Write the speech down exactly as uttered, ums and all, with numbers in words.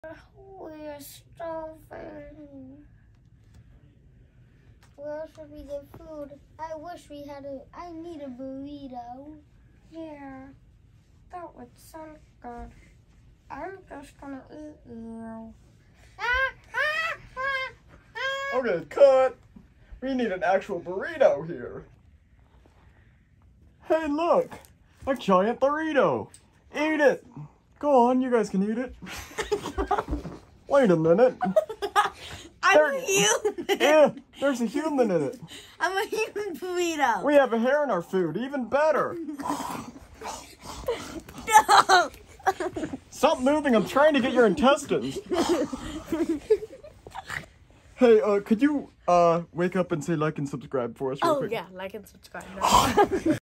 We're starving. Where should we get food? I wish we had a. I need a burrito. Yeah, that would sound good. I'm just gonna eat you. Okay, cut. We need an actual burrito here. Hey, look, a giant burrito. Eat it. Go on, you guys can eat it. Wait a minute. I'm There, a human. Yeah, there's a human in it. I'm a human burrito. We have a hair in our food, even better. No. Stop moving, I'm trying to get your intestines. Hey, uh, could you, uh, wake up and say like and subscribe for us real Oh, quick? yeah, like and subscribe.